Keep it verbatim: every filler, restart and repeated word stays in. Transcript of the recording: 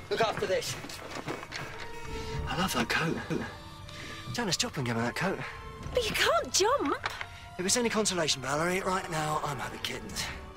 Look after this. I love that coat. Janis Joplin gave me that coat. But you can't jump. If it's any consolation, Valerie, right now I'm having kittens.